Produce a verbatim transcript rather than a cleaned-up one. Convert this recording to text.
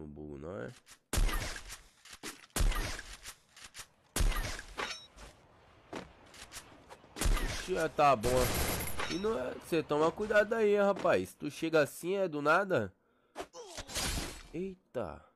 no burro, não é? Já tá bom. E não é. Você toma cuidado aí, rapaz. Tu chega assim, é do nada? Eita.